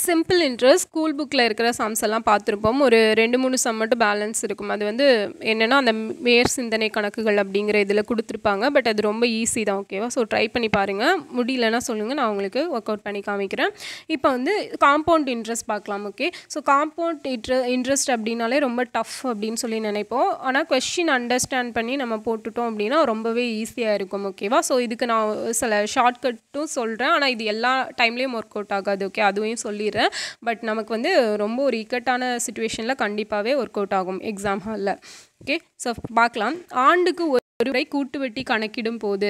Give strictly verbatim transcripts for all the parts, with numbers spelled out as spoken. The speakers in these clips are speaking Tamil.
சிம்பிள் இன்ட்ரெஸ்ட் ஸ்கூல் புக்கில் இருக்கிற சம்ஸ் எல்லாம் பார்த்துருப்போம். ஒரு ரெண்டு மூணு சம் மட்டும் பேலன்ஸ் இருக்கும். அது வந்து என்னென்னா அந்த மேற் சிந்தனை கணக்குகள் அப்படிங்கிற இதில் கொடுத்துருப்பாங்க. பட் அது ரொம்ப ஈஸி தான். ஓகேவா? ஸோ ட்ரை பண்ணி பாருங்கள். முடியலன்னா சொல்லுங்கள், நான் உங்களுக்கு ஒர்க் அவுட் பண்ணி காமிக்கிறேன். இப்போ வந்து காம்பவுண்ட் இன்ட்ரெஸ்ட் பார்க்கலாம். Okay, so compound inter interest அப்படின்னாலே ரொம்ப டஃப் அப்படின்னு சொல்லி நினைப்போம். ஆனால் கொஸ்டின் அண்டர்ஸ்டாண்ட் பண்ணி நம்ம போட்டுட்டோம் அப்படின்னா ரொம்பவே ஈஸியாக இருக்கும். ஓகேவா? ஸோ இதுக்கு நான் சில ஷார்ட்கட்டும் சொல்கிறேன். ஆனால் இது எல்லா டைம்லேயும் ஒர்க் அவுட் ஆகாது. ஓகே, அதுவும் சொல்லிடுறேன். பட் நமக்கு வந்து ரொம்ப ஒரு இக்கட்டான சிச்சுவேஷனில் கண்டிப்பாகவே ஒர்க் அவுட் ஆகும் எக்ஸாம் ஹாலில். ஓகே, ஸோ பார்க்கலாம். ஆண்டுக்கு ஒரு முறை கூட்டு வெட்டி கணக்கிடும் போது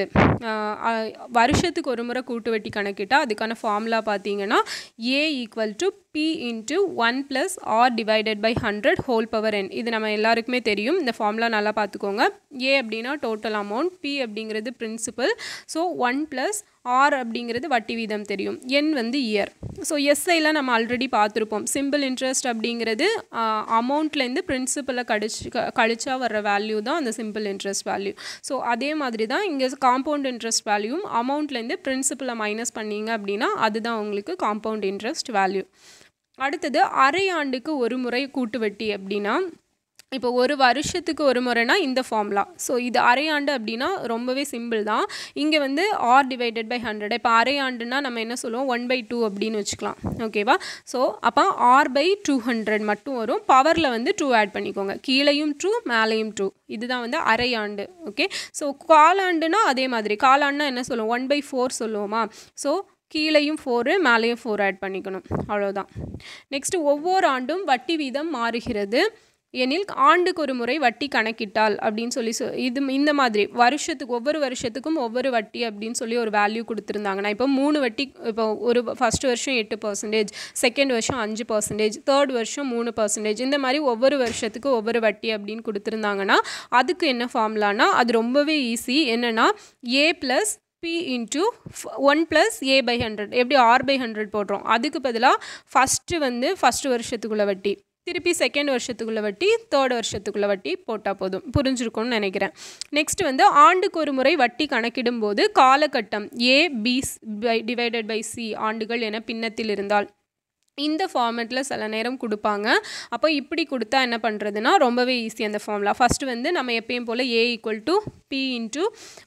வருஷத்துக்கு ஒரு முறை கூட்டு வெட்டி கணக்கிட்டால் அதுக்கான ஃபார்முலா பார்த்தீங்கன்னா A equal to P into one plus R divided by hundred whole power N. இது நம்ம எல்லாருக்குமே தெரியும். இந்த ஃபார்முலா நல்லா பார்த்துக்கோங்க. ஏ அப்படின்னா டோட்டல் அமௌண்ட், பி அப்படிங்கிறது principal, so one plus R அப்படிங்கிறது வட்டி வீதம் தெரியும், என் வந்து இயர். ஸோ எஸ்ஐலாம் நம்ம ஆல்ரெடி பார்த்துருப்போம். சிம்பிள் இன்ட்ரெஸ்ட் அப்படிங்கிறது அமௌண்ட்லேருந்து பிரின்சிபலை கழிச்சு கழிச்சா வர்ற வேல்யூ தான் அந்த சிம்பிள் இன்ட்ரெஸ்ட் வேல்யூ. ஸோ அதே மாதிரி தான் இங்கே காம்பவுண்ட் இன்ட்ரெஸ்ட் வேல்யூவும் அமௌண்ட்லேருந்து பிரின்சிபலை மைனஸ் பண்ணிங்க அப்படின்னா அதுதான் உங்களுக்கு காம்பவுண்ட் இன்ட்ரெஸ்ட் வேல்யூ. அடுத்தது அரை ஆண்டுக்கு ஒரு முறை கூட்டு வட்டி அப்படின்னா இப்போ ஒரு வருஷத்துக்கு ஒரு முறைனா இந்த ஃபார்முலா. ஸோ இது அரையாண்டு அப்படின்னா ரொம்பவே சிம்பிள் தான். இங்கே வந்து ஆர் டிவைடட் பை ஹண்ட்ரட். இப்போ அரையாண்டுனா நம்ம என்ன சொல்லுவோம், ஒன் பை டூ அப்படின்னு வச்சுக்கலாம். ஓகேவா? ஸோ அப்போ ஆர் பை டூ ஹண்ட்ரட் மட்டும் வரும். பவரில் வந்து டூ ஆட் பண்ணிக்கோங்க. கீழையும் டூ மேலேயும் டூ. இதுதான் வந்து அரையாண்டு. ஓகே, ஸோ காலாண்டுனா அதே மாதிரி. காலாண்டுனா என்ன சொல்லுவோம், ஒன் பை ஃபோர் சொல்லுவோமா? ஸோ கீழையும் ஃபோரு மேலேயும் ஃபோர் ஆட் பண்ணிக்கணும். அவ்வளோதான். நெக்ஸ்ட்டு ஒவ்வொரு ஆண்டும் வட்டி வீதம் மாறுகிறது எனில் ஆண்டுக்கு ஒரு முறை வட்டி கணக்கிட்டால் அப்படின்னு சொல்லி சொ இது இந்த மாதிரி வருஷத்துக்கு ஒவ்வொரு வருஷத்துக்கும் ஒவ்வொரு வட்டி அப்படின்னு சொல்லி ஒரு வேல்யூ கொடுத்துருந்தாங்க. நான் இப்போ மூணு வட்டி, இப்போ ஒரு ஃபஸ்ட் வருஷம் எட்டு பர்சன்டேஜ், செகண்ட் வருஷம் அஞ்சு பர்சன்டேஜ், தேர்ட் வருஷம் மூணு பர்சன்டேஜ், இந்த மாதிரி ஒவ்வொரு வருஷத்துக்கு ஒவ்வொரு வட்டி அப்படின்னு கொடுத்துருந்தாங்கன்னா அதுக்கு என்ன ஃபார்முலானா அது ரொம்பவே ஈஸி. என்னென்னா A plus B into one plus A by hundred. எப்படி ஆர் பை ஹண்ட்ரட் போடுறோம், அதுக்கு பதிலாக ஃபஸ்ட்டு வந்து ஃபஸ்ட்டு வருஷத்துக்குள்ள வட்டி, திருப்பி செகண்ட் வருஷத்துக்குள்ள வட்டி, தேர்ட் வருஷத்துக்குள்ள வட்டி போட்டால் போதும். புரிஞ்சிருக்கும்னு நினைக்கிறேன். நெக்ஸ்ட் வந்து ஆண்டுக்கு ஒரு முறை வட்டி கணக்கிடும் போது காலகட்டம் A B by divided by C ஆண்டுகள் என பின்னத்தில் இருந்தால் இந்த ஃபார்மேட்டில் சில நேரம் கொடுப்பாங்க. அப்போ இப்படி கொடுத்தா என்ன பண்ணுறதுன்னா ரொம்பவே ஈஸி அந்த ஃபார்முலா. ஃபஸ்ட்டு வந்து நம்ம எப்பயும் போல் A equal to P into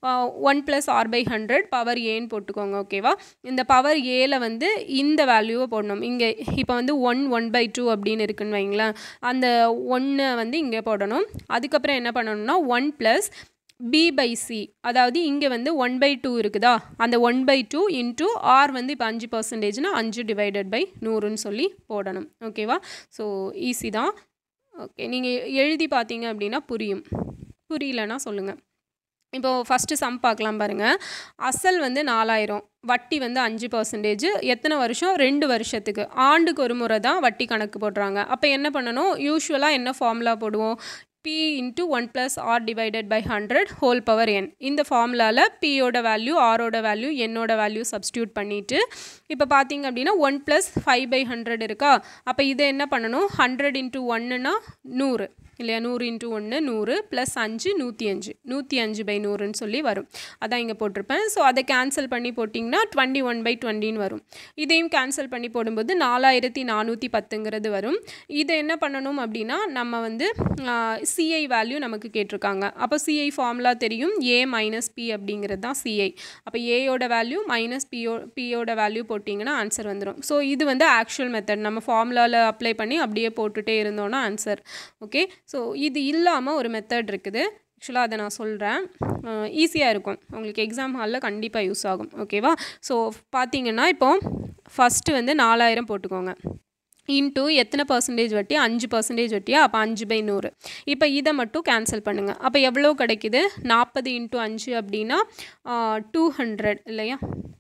one plus R by hundred power ஏன்னு போட்டுக்கோங்க. ஓகேவா? இந்த பவர் ஏல வந்து இந்த வேல்யூவை போடணும். இங்கே இப்போ வந்து ஒன் ஒன் பை டூ அப்படின்னு இருக்குன்னு வைங்களேன். அந்த ஒன்றை வந்து இங்கே போடணும். அதுக்கப்புறம் என்ன பண்ணணும்னா one plus B by C, அதாவது இங்கே வந்து ஒன் பை டூ இருக்குதா, அந்த one by two into R வந்து இப்போ அஞ்சு பர்சன்டேஜ்னா அஞ்சு டிவைடட் பை நூறுன்னு சொல்லி போடணும். ஓகேவா? ஸோ ஈஸி தான். ஓகே, நீங்கள் எழுதி பார்த்தீங்க அப்படின்னா புரியும். புரியலன்னா சொல்லுங்கள். இப்போது ஃபஸ்ட்டு சம் பார்க்கலாம் பாருங்கள். அசல் வந்து நாலாயிரம், வட்டி வந்து அஞ்சு பர்சன்டேஜ், எத்தனை வருஷம், ரெண்டு வருஷத்துக்கு. ஆண்டுக்கு ஒரு முறை தான் வட்டி கணக்கு போடுறாங்க. அப்போ என்ன பண்ணணும், யூஸ்வலாக என்ன ஃபார்முலா போடுவோம், P into one plus R divided by hundred whole power n. இந்த ஃபார்முலாவில் Pயோட வேல்யூ, Rோட வேல்யூ, என்னோட வேல்யூ சப்ஸ்டியூட் பண்ணிவிட்டு இப்போ பார்த்தீங்க அப்படின்னா one plus five by hundred இருக்கா. அப்போ இதை என்ன பண்ணணும், ஹண்ட்ரட் இன்ட்டு ஒன்றுனா நூறு இல்லையா, நூறு இன்ட்டு ஒன்று நூறு ப்ளஸ் அஞ்சு நூற்றி அஞ்சு, நூற்றி அஞ்சு பை நூறுன்னு சொல்லி வரும். அதான் இங்கே போட்டிருப்பேன். ஸோ அதை கேன்சல் பண்ணி போட்டிங்கன்னா டுவெண்ட்டி ஒன் பை டுவெண்ட்டின்னு வரும். இதையும் கேன்சல் பண்ணி போடும்போது நாலாயிரத்தி நானூற்றி பத்துங்கிறது வரும். இதை என்ன பண்ணணும் அப்படின்னா நம்ம வந்து சிஐ வேல்யூ நமக்கு கேட்டிருக்காங்க. அப்போ சிஐ ஃபார்முலா தெரியும், ஏ மைனஸ் பி அப்படிங்கிறது தான் சிஐ. அப்போ ஏயோட வேல்யூ மைனஸ் பிஓ பியோட வேல்யூ போட்டிங்கன்னா ஆன்சர் வந்துடும். ஸோ இது வந்து ஆக்சுவல் மெத்தட். நம்ம ஃபார்முலாவில் அப்ளை பண்ணி அப்படியே போட்டுகிட்டே இருந்தோன்னா ஆன்சர். ஓகே, ஸோ இது இல்லாமல் ஒரு மெத்தட் இருக்குது. ஆக்சுவலாக அதை நான் சொல்கிறேன், ஈஸியாக இருக்கும் உங்களுக்கு, எக்ஸாம் ஹாலில் கண்டிப்பாக யூஸ் ஆகும். ஓகேவா? ஸோ பார்த்தீங்கன்னா இப்போ ஃபஸ்ட்டு வந்து நாலாயிரம் போட்டுக்கோங்க. இன்ட்டு எத்தனை பர்சன்டேஜ் வட்டி, அஞ்சு பர்சன்டேஜ் வட்டியா, அப்போ அஞ்சு பை நூறு. இப்போ இதை மட்டும் கேன்சல் பண்ணுங்கள். அப்போ எவ்வளோ கிடைக்குது, நாற்பது இன்ட்டு அஞ்சு அப்படின்னா டூ ஹண்ட்ரட் இல்லையா,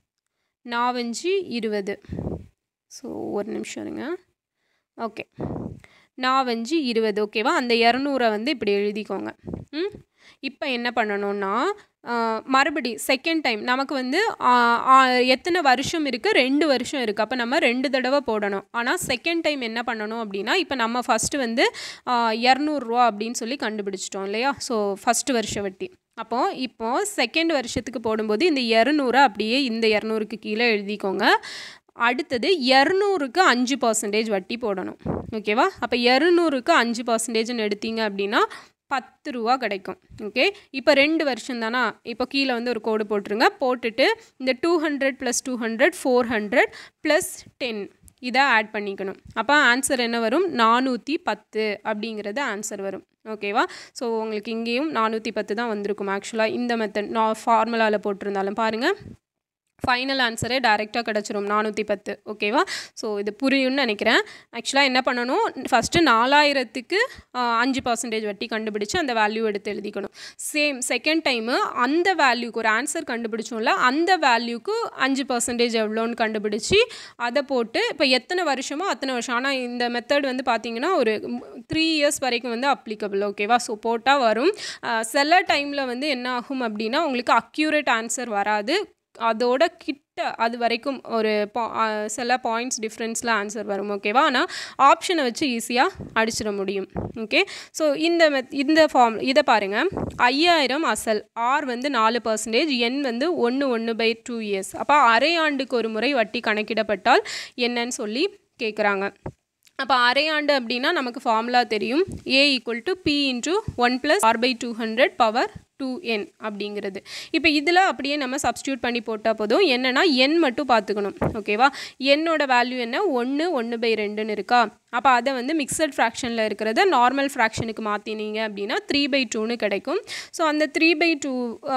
நாவஞ்சு இருபது. ஸோ ஒரு நிமிஷம் இருங்க. ஓகே, நாவஞ்சு இருபது. ஓகேவா? அந்த இரநூறை வந்து இப்படி எழுதிக்கோங்க. ம் இப்போ என்ன பண்ணணும்னா மறுபடி செகண்ட் டைம் நமக்கு வந்து எத்தனை வருஷம் இருக்குது, ரெண்டு வருஷம் இருக்குது. அப்போ நம்ம ரெண்டு தடவை போடணும். ஆனால் செகண்ட் டைம் என்ன பண்ணணும் அப்படின்னா இப்போ நம்ம ஃபஸ்ட்டு வந்து இரநூறுவா அப்படின்னு சொல்லி கண்டுபிடிச்சிட்டோம் இல்லையா. ஸோ ஃபஸ்ட்டு வருஷ வட்டி. அப்போது இப்போது செகண்ட் வருஷத்துக்கு போடும்போது இந்த இரநூறை அப்படியே இந்த இரநூறுக்கு கீழே எழுதிக்கோங்க. அடுத்தது இரநூறுக்கு அஞ்சு பர்சன்டேஜ் வட்டி போடணும். ஓகேவா? அப்போ இரநூறுக்கு அஞ்சு பர்சன்டேஜ்னு எடுத்தீங்க அப்படின்னா பத்து ரூபா கிடைக்கும். ஓகே, இப்போ ரெண்டு வருஷம் தானா, இப்போ கீழே வந்து ஒரு கோடு போட்டுருங்க. போட்டுட்டு இந்த two hundred plus two hundred four hundred plus ten இதை ஆட் பண்ணிக்கணும். அப்போ ஆன்சர் என்ன வரும்? நானூற்றி பத்து அப்படிங்கிறது ஆன்சர் வரும். ஓகேவா? ஸோ உங்களுக்கு இங்கேயும் நானூற்றி பத்து தான் வந்திருக்கும். ஆக்சுவலாக இந்த மெத்தட் நான் ஃபார்முலாவில் போட்டிருந்தாலும் பாருங்கள், ஃபைனல் ஆன்சரே டைரெக்டாக கிடச்சிரும் நானூற்றி பத்து. ஓகேவா? ஸோ இது புரியும்னு நினைக்கிறேன். ஆக்சுவலாக என்ன பண்ணணும், ஃபஸ்ட்டு நாலாயிரத்துக்கு அஞ்சு பர்சன்டேஜ் வட்டி கண்டுபிடிச்சு அந்த வேல்யூ எடுத்து எழுதிக்கணும். சேம் செகண்ட் டைமு அந்த வேல்யூக்கு ஒரு ஆன்சர் கண்டுபிடிச்சோம்ல, அந்த வேல்யூக்கு அஞ்சு பர்சன்டேஜ் எவ்வளோன்னு கண்டுபிடிச்சி அதை போட்டு இப்போ எத்தனை வருஷமோ அத்தனை வருஷம். ஆனால் இந்த மெத்தட் வந்து பார்த்திங்கன்னா ஒரு த்ரீ இயர்ஸ் வரைக்கும் வந்து அப்ளிகபிள். ஓகேவா? ஸோ போட்டால் வரும். சில டைமில் வந்து என்ன ஆகும் அப்படின்னா உங்களுக்கு அக்யூரேட் ஆன்சர் வராது, அதோட கிட்ட அது வரைக்கும் ஒரு பா சில பாயிண்ட்ஸ் டிஃப்ரென்ஸில் ஆன்சர் வரும். ஓகேவா? ஆனால் ஆப்ஷனை வச்சு ஈஸியாக அடிச்சிட முடியும். ஓகே, ஸோ இந்த மெத் இந்த ஃபார்ம் இதை பாருங்கள். ஐயாயிரம் அசல், ஆர் வந்து நாலு பர்சன்டேஜ், என் வந்து ஒன்று ஒன்று பை டூ இயர்ஸ். அப்போ அரை ஆண்டுக்கு ஒரு முறை வட்டி கணக்கிடப்பட்டால் என்னன்னு சொல்லி கேட்குறாங்க. அப்போ அரையாண்டு அப்படின்னா நமக்கு ஃபார்முலா தெரியும், A equal to P into one plus R by two hundred power two N அப்படிங்கிறது. இப்போ இதில் அப்படியே நம்ம சப்ஸ்டியூட் பண்ணி போட்டால் போதும். என்னென்னா என் மட்டும் பார்த்துக்கணும். ஓகேவா? என்னோட வேல்யூ என்ன, ஒன்று ஒன்று பை ரெண்டுன்னு இருக்கா. அப்போ அதை வந்து மிக்சட் ஃப்ராக்ஷனில் இருக்கிறத நார்மல் ஃப்ராக்ஷனுக்கு மாற்றினீங்க அப்படின்னா த்ரீ பை டூன்னு கிடைக்கும். ஸோ அந்த த்ரீ பை டூ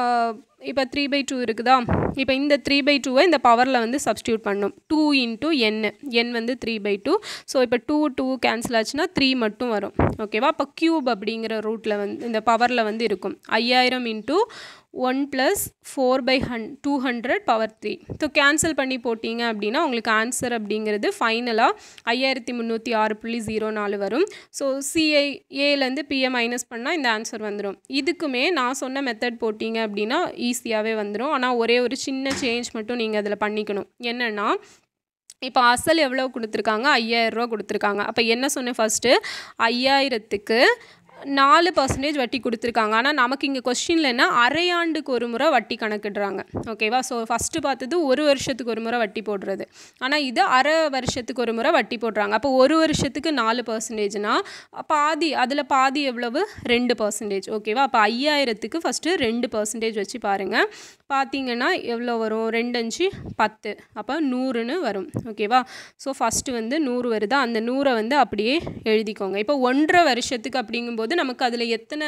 இப்போ த்ரீ பை டூ இருக்குதா, இப்போ இந்த த்ரீ பை டூவை இந்த பவரில் வந்து சப்ஸ்டியூட் பண்ணும். டூ இன்ட்டு என், என் வந்து த்ரீ பை டூ. ஸோ இப்போ டூ டூ கேன்சல் ஆச்சுன்னா த்ரீ மட்டும் வரும். ஓகேவா? இப்போ க்யூப் அப்படிங்கிற ரூட்டில் வந்து இந்த பவரில் வந்து இருக்கும். ஐயாயிரம் into one plus four by hun two hundred power three. So cancel பண்ணி போட்டிங்க அப்படின்னா உங்களுக்கு ஆன்சர் அப்படிங்கிறது ஃபைனலாக ஐயாயிரத்தி முந்நூற்றி ஆறு புள்ளி ஜீரோ நாலு வரும். ஸோ சிஐ ஏலேருந்து பிஏ மைனஸ் பண்ணால் இந்த ஆன்சர் வந்துடும். இதுக்குமே நான் சொன்ன மெத்தட் போட்டிங்க அப்படின்னா ஈஸியாகவே வந்துடும். ஆனால் ஒரே ஒரு சின்ன சேஞ்ச் மட்டும் நீங்கள் அதில் பண்ணிக்கணும். என்னென்னா, இப்போ அசல் எவ்வளோ கொடுத்துருக்காங்க, ஐயாயிரரூவா கொடுத்துருக்காங்க. அப்போ என்ன சொன்னேன், ஃபஸ்ட்டு ஐயாயிரத்துக்கு நாலு பர்சன்டேஜ் வட்டி கொடுத்துருக்காங்க. ஆனால் நமக்கு இங்கே கொஸ்டினில் என்ன, அரையாண்டுக்கு ஒரு முறை வட்டி கணக்கிடுறாங்க. ஓகேவா? ஸோ ஃபஸ்ட்டு பார்த்தது ஒரு வருஷத்துக்கு ஒரு முறை வட்டி போடுறது, ஆனால் இது அரை வருஷத்துக்கு ஒரு முறை வட்டி போடுறாங்க. அப்போ ஒரு வருஷத்துக்கு நாலு பர்சன்டேஜ்னால் பாதி, அதில் பாதி எவ்வளவு, ரெண்டு பர்சன்டேஜ். ஓகேவா? அப்போ ஐயாயிரத்துக்கு ஃபஸ்ட்டு ரெண்டு பர்சன்டேஜ் வச்சு பாருங்கள். பார்த்தீங்கன்னா எவ்வளோ வரும், ரெண்டு அஞ்சு பத்து, அப்போ நூறுன்னு வரும். ஓகேவா? ஸோ ஃபஸ்ட்டு வந்து நூறு வருதா, அந்த நூறை வந்து அப்படியே எழுதிக்கோங்க. இப்போ ஒன்றரை வருஷத்துக்கு அப்படிங்கும்போது நமக்கு அதில் எத்தனை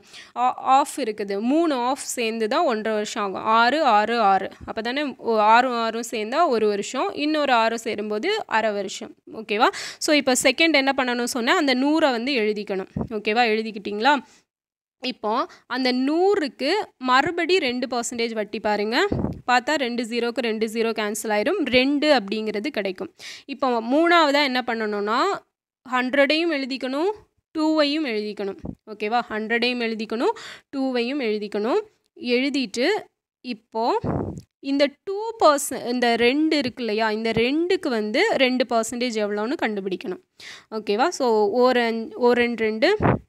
ஆஃப் இருக்குது, மூணு ஆஃப் சேர்ந்து தான் ஒன்றரை வருஷம் ஆகும். ஆறு ஆறு ஆறு, அப்போ தானே ஆறும் ஆறும் சேர்ந்தா ஒரு வருஷம், இன்னொரு ஆறு சேரும்போது அரை வருஷம். ஓகேவா? ஸோ இப்போ செகண்ட் என்ன பண்ணணும் சொன்னால், அந்த நூறை வந்து எழுதிக்கணும். ஓகேவா? எழுதிக்கிட்டிங்களா? இப்போ அந்த நூறுக்கு மறுபடி ரெண்டு பர்சன்டேஜ் வட்டி பாருங்கள். பார்த்தா ரெண்டு ஜீரோக்கு ரெண்டு ஜீரோ கேன்சல் ஆயிரும், ரெண்டு அப்படிங்கிறது கிடைக்கும். இப்போ மூணாவதாக என்ன பண்ணணும்னா, ஹண்ட்ரடையும் எழுதிக்கணும், டூவையும் எழுதிக்கணும். ஓகேவா? ஹண்ட்ரடையும் எழுதிக்கணும், டூவையும் எழுதிக்கணும். எழுதிட்டு இப்போது இந்த டூ பர்சன் இந்த ரெண்டு இருக்கு இல்லையா, இந்த ரெண்டுக்கு வந்து ரெண்டு பர்சன்டேஜ் எவ்வளோன்னு கண்டுபிடிக்கணும். ஓகேவா? ஸோ ஒரு ஒரு ரெண்டு ரெண்டு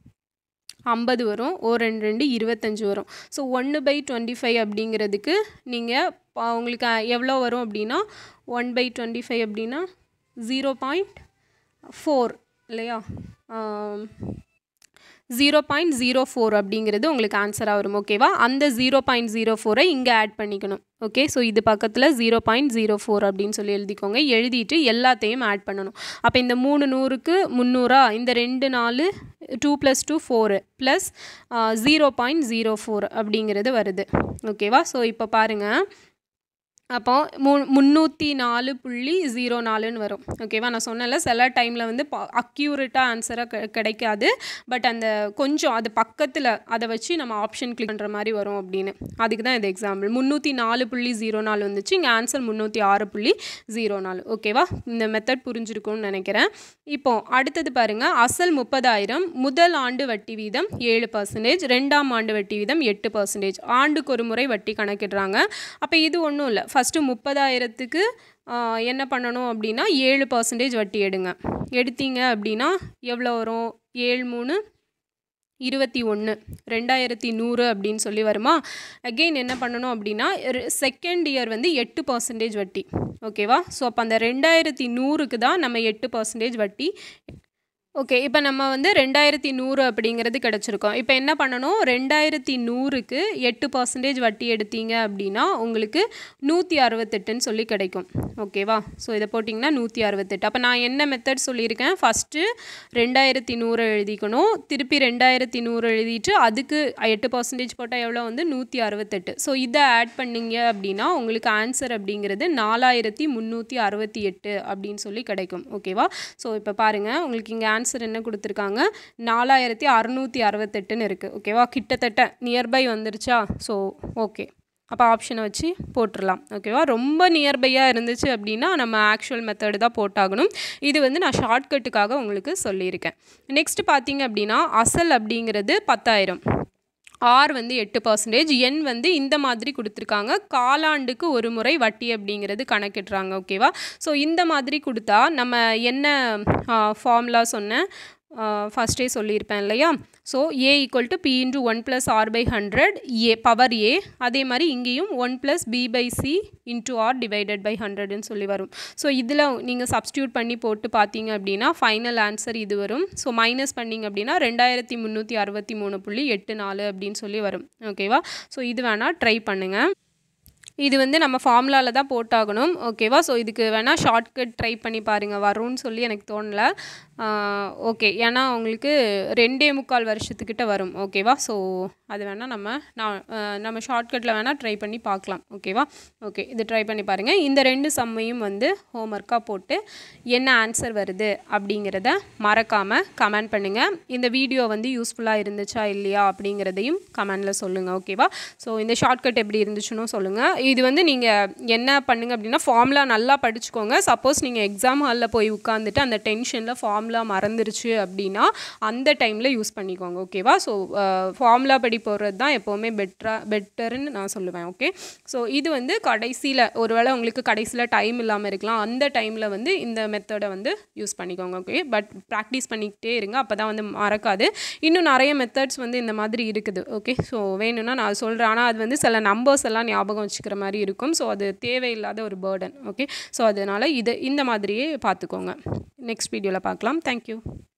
ஐம்பது வரும், ஒரு ரெண்டு ரெண்டு இருபத்தஞ்சி வரும். ஸோ ஒன்று பை டுவெண்ட்டி ஃபைவ் அப்படிங்கிறதுக்கு நீங்கள் உங்களுக்கு எவ்வளோ வரும் அப்படின்னா, ஒன் பை டுவெண்ட்டி ஃபைவ் அப்படின்னா ஜீரோ பாயிண்ட் ஃபோர் இல்லையா, ஜீரோ பாயிண்ட் ஜீரோ ஃபோர் அப்படிங்கிறது உங்களுக்கு ஆன்சராக வரும். ஓகேவா? அந்த ஜீரோ பாயிண்ட் ஜீரோ ஃபோரை இங்கே ஆட் பண்ணிக்கணும். ஓகே, ஸோ இது பக்கத்தில் ஜீரோ பாயிண்ட் ஜீரோ ஃபோர் அப்படின்னு சொல்லி எழுதிக்கோங்க. எழுதிட்டு எல்லாத்தையும் ஆட் பண்ணணும். அப்போ இந்த மூணு நூறுக்கு முந்நூறா, இந்த ரெண்டு நாலு two plus two four plus zero point zero four அப்படிங்கிறது வருது. ஓகேவா? ஸோ இப்போ பாருங்கள், அப்போ மு முந்நூற்றி நாலு புள்ளி ஜீரோ நாலுன்னு வரும். ஓகேவா? நான் சொன்னேன்ல சில டைமில் வந்து ப அக்யூரேட்டாக ஆன்சராக கிடைக்காது, பட் அந்த கொஞ்சம் அது பக்கத்தில் அதை வச்சு நம்ம ஆப்ஷன் கிளிக் பண்ணுற மாதிரி வரும் அப்படின்னு. அதுக்கு தான் இது எக்ஸாம்பிள். முந்நூற்றி நாலு புள்ளி ஜீரோ நாலு வந்துச்சு, இங்கே ஆன்சர் முந்நூற்றி ஆறு புள்ளி ஜீரோ நாலு. ஓகேவா? இந்த மெத்தட் புரிஞ்சிருக்கும்னு நினைக்கிறேன். இப்போ அடுத்தது பாருங்கள், அசல் முப்பதாயிரம், முதல் ஆண்டு வட்டி வீதம் ஏழு பர்சன்டேஜ், ரெண்டாம் ஆண்டு வட்டி வீதம் எட்டு பர்சன்டேஜ், ஆண்டுக்கு ஒரு முறை வட்டி கணக்கிடுறாங்க. அப்போ இது ஒன்றும் இல்லை, ஃபஸ்ட்டு முப்பதாயிரத்துக்கு என்ன பண்ணணும் அப்படின்னா ஏழு பர்சன்டேஜ் வட்டி எடுங்க. எடுத்தீங்க அப்படின்னா எவ்வளோ வரும், ஏழு மூணு இருபத்தி ஒன்று ரெண்டாயிரத்தி நூறு அப்படின்னு சொல்லி வருமா. அகெயின் என்ன பண்ணணும் அப்படின்னா செகண்ட் இயர் வந்து எட்டு பர்சன்டேஜ் வட்டி. ஓகேவா. ஸோ அப்போ அந்த ரெண்டாயிரத்தி நூறுக்கு தான் நம்ம எட்டு பர்சன்டேஜ் வட்டி. ஓகே, இப்போ நம்ம வந்து ரெண்டாயிரத்தி நூறு அப்படிங்கிறது கிடச்சிருக்கோம். இப்போ என்ன பண்ணணும், ரெண்டாயிரத்தி நூறுக்கு எட்டு பர்சன்டேஜ் வட்டி எடுத்தீங்க அப்படின்னா உங்களுக்கு நூற்றி அறுபத்தெட்டுன்னு சொல்லி கிடைக்கும். ஓகேவா. ஸோ இதை போட்டிங்கன்னா நூற்றி அறுபத்தெட்டு. அப்போ நான் என்ன மெத்தட் சொல்லியிருக்கேன், ஃபஸ்ட்டு ரெண்டாயிரத்தி நூறு எழுதிக்கணும், திருப்பி ரெண்டாயிரத்தி நூறு எழுதிட்டு அதுக்கு எட்டு பர்சன்டேஜ் போட்டால் எவ்வளோ வந்து நூற்றி அறுபத்தெட்டு. ஸோ இதை ஆட் பண்ணிங்க அப்படின்னா உங்களுக்கு ஆன்சர் அப்படிங்கிறது நாலாயிரத்தி முந்நூற்றி அறுபத்தி எட்டு அப்படின்னு சொல்லி கிடைக்கும். ஓகேவா. ஸோ இப்போ பாருங்கள், உங்களுக்கு இங்கே ஆன்சர் என்ன கொடுத்துருக்காங்க, நாலாயிரத்தி அறுநூற்றி அறுபத்தெட்டுன்னு இருக்குது. ஓகேவா. கிட்டத்தட்ட நியர்பை வந்துருச்சா. ஸோ ஓகே, அப்போ ஆப்ஷனை வச்சு போட்டுடலாம். ஓகேவா. ரொம்ப நியர்பையாக இருந்துச்சு அப்படின்னா நம்ம ஆக்சுவல் மெத்தடு தான் போட்டாகணும். இது வந்து நான் ஷார்ட்கட்டுக்காக உங்களுக்கு சொல்லியிருக்கேன். நெக்ஸ்ட் பார்த்தீங்க அப்படின்னா அசல் அப்படிங்கிறது பத்தாயிரம், ஆர் வந்து எட்டு பர்சன்டேஜ், என் வந்து இந்த மாதிரி கொடுத்துருக்காங்க. காலாண்டுக்கு ஒரு முறை வட்டி அப்படிங்கிறது கணக்கிடுறாங்க. ஓகேவா. ஸோ இந்த மாதிரி கொடுத்தா நம்ம என்ன ஃபார்முலா சொன்னேன் ஃபஸ்ட்டே சொல்லியிருப்பேன் இல்லையா. So A equal to P into one plus R by hundred A power A. அதே மாதிரி இங்கேயும் one plus B by C into R divided by ஹண்ட்ரட்னு சொல்லி வரும். ஸோ இதில் நீங்கள் சப்ஸ்டியூட் பண்ணி போட்டு பார்த்தீங்க அப்படின்னா ஃபைனல் ஆன்சர் இது வரும். ஸோ மைனஸ் பண்ணிங்க அப்படின்னா ரெண்டாயிரத்தி முந்நூற்றி அறுபத்தி மூணு புள்ளி எட்டு நாலு அப்படின்னு சொல்லி வரும். ஓகேவா. ஸோ இது வேணால் ட்ரை பண்ணுங்கள். இது வந்து நம்ம ஃபார்முலாவில் தான் போட்டாகணும். ஓகேவா. ஸோ இதுக்கு வேணால் ஷார்ட்கட் ட்ரை பண்ணி பாருங்கள், வரும்னு சொல்லி எனக்கு தோணலை. ஓகே, ஏன்னா உங்களுக்கு ரெண்டே முக்கால் வருஷத்துக்கிட்ட வரும். ஓகேவா. ஸோ அது வேணால் நம்ம நான் நம்ம ஷார்ட்கட்டில் வேணால் ட்ரை பண்ணி பார்க்கலாம். ஓகேவா. ஓகே, இது ட்ரை பண்ணி பாருங்கள். இந்த ரெண்டு சம்மையும் வந்து ஹோம்ஒர்க்காக போட்டு என்ன ஆன்சர் வருது அப்படிங்கிறத மறக்காமல் கமெண்ட் பண்ணுங்கள். இந்த வீடியோ வந்து யூஸ்ஃபுல்லாக இருந்துச்சா இல்லையா அப்படிங்கிறதையும் கமெண்டில் சொல்லுங்கள். ஓகேவா. ஸோ இந்த ஷார்ட்கட் எப்படி இருந்துச்சுன்னு சொல்லுங்கள். இது வந்து நீங்கள் என்ன பண்ணுங்க அப்படின்னா ஃபார்முலா நல்லா படிச்சுக்கோங்க. சப்போஸ் நீங்கள் எக்ஸாம் ஹாலில் போய் உட்காந்துட்டு அந்த டென்ஷனில் ஃபார்முலா மறந்துருச்சு அப்படின்னா அந்த டைமில் யூஸ் பண்ணிக்கோங்க. ஓகேவா. ஸோ ஃபார்முலா படி போடுறது தான் எப்போவுமே பெட்டராக பெட்டர்ன்னு நான் சொல்லுவேன். ஓகே. ஸோ இது வந்து கடைசியில் ஒருவேளை உங்களுக்கு கடைசியில் டைம் இல்லாமல் இருக்கலாம், அந்த டைமில் வந்து இந்த மெத்தடை வந்து யூஸ் பண்ணிக்கோங்க. ஓகே. பட் ப்ராக்டிஸ் பண்ணிக்கிட்டே இருங்க, அப்போ தான் வந்து மறக்காது. இன்னும் நிறைய மெத்தட்ஸ் வந்து இந்த மாதிரி இருக்குது. ஓகே. ஸோ வேணும்னா நான் சொல்கிறேன், ஆனால் அது வந்து சில நம்பர்ஸ் எல்லாம் ஞாபகம் வச்சுக்கிற மாதிரி இருக்கும். ஸோ அது தேவையில்லாத ஒரு பேர்டன். ஓகே. ஸோ அதனால் இது இந்த மாதிரியே பார்த்துக்கோங்க. நெக்ஸ்ட் வீடியோவில் பார்க்கலாம். தேங்க்யூ.